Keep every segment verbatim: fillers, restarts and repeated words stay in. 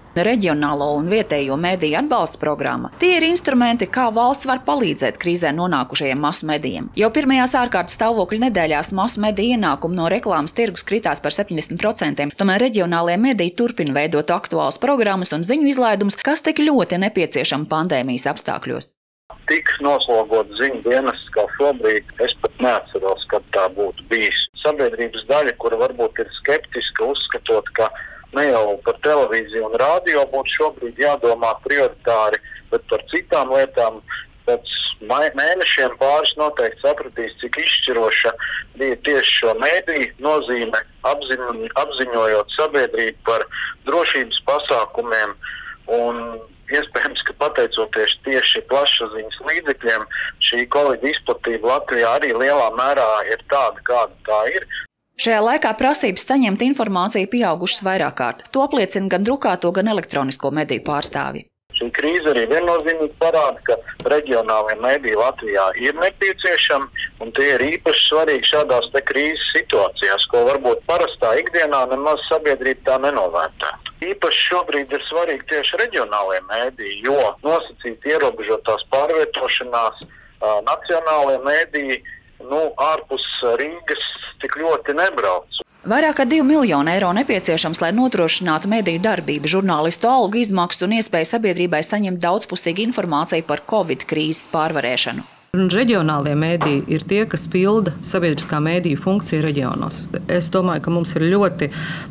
Reģionālo un vietējo mediju atbalsta programma – tie ir instrumenti, kā valsts var palīdzēt krīzē nonākušajiem masu medijiem. Jau pirmajās ārkārtas stāvokļa nedēļās masu mediju ienākumu no reklāmas tirgus kritās par septiņdesmit procentiem, tomēr reģionālie mediji turpina veidot aktuālas programmas un ziņu izlaidumus, kas tik ļoti nepieciešami pandēmijas apstākļos. Tik noslogot ziņu dienestus kā šobrīd, es pat neatceros, kad tā būtu bijis. Sabiedrības daļa, kura varbūt ir skeptiska, uzskatot, ka ne jau par televīziju un rādio būtu šobrīd jādomā prioritāri, bet par citām lietām. Pēc mēnešiem pāris noteikti sapratīs, cik izšķiroša bija tieši šo mediju nozīme, apziņo, apziņojot sabiedrību par drošības pasākumiem. Un iespējams, ka pateicoties tieši plašsaziņas līdzekļiem, šī Covid izplatība Latvijā arī lielā mērā ir tāda, kāda tā ir. Šajā laikā prasības saņemt informāciju pieaugušas vairāk kārt. To apliecina gan drukāto, gan elektronisko mediju pārstāvji. Šī krīze arī viennozīmīgi parāda, ka reģionālie mediji Latvijā ir nepieciešami, un tie ir īpaši svarīgi šādās te krīzes situācijās, ko varbūt parastā ikdienā nemaz sabiedrība tā nenovērtētu. Īpaši šobrīd ir svarīgi tieši reģionālie mediji, jo nosacīt ierobežotās pārvietošanās nacionālie mediji, nu, ārpus Rīgas tik ļoti nebrauc. Vairāk kā divi miljoni eiro nepieciešams, lai nodrošinātu mediju darbību, žurnālistu algu izmaksas un iespēju sabiedrībai saņemt daudzpusīgu informāciju par Covid krīzes pārvarēšanu. Reģionālie mediji ir tie, kas pilda sabiedriskā mediju funkciju reģionos. Es domāju, ka mums ir ļoti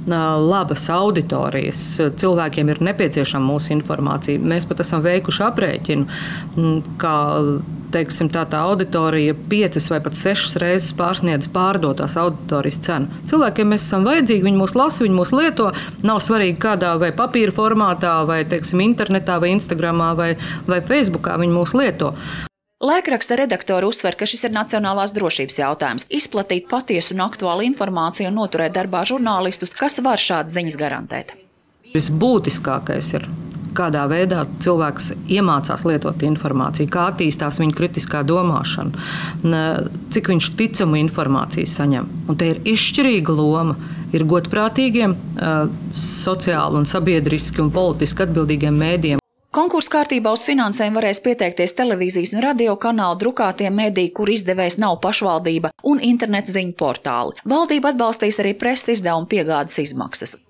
labas auditorijas. Cilvēkiem ir nepieciešama mūsu informācija. Mēs pat esam veikuši aprēķinu, ka teiksim, tā, tā auditorija piecas vai pat sešas reizes pārsniedz pārdotās auditorijas cenu. Cilvēkiem mēs esam vajadzīgi, viņi mūs lasa, viņi mūs lieto. Nav svarīgi kādā vai papīra formātā, vai teiksim, internetā, vai Instagramā, vai, vai Facebookā viņi mūs lieto. Laikraksta redaktori uzsver, ka šis ir nacionālās drošības jautājums – izplatīt patiesu un aktuālu informāciju un noturēt darbā žurnālistus, kas var šādas ziņas garantēt. Visbūtiskākais ir, kādā veidā cilvēks iemācās lietot informāciju, kā attīstās viņa kritiskā domāšana, cik viņš ticamu informāciju saņem. Un te ir izšķirīga loma, ir godprātīgiem, sociāli un sabiedriski un politiski atbildīgiem mēdījiem. Konkursu kārtībā uz finansējumu varēs pieteikties televīzijas un radio kanālu, drukātie mediji, kur izdevējs nav pašvaldība, un interneta ziņu portāli. Valdība atbalstīs arī preses izdevumu piegādes izmaksas.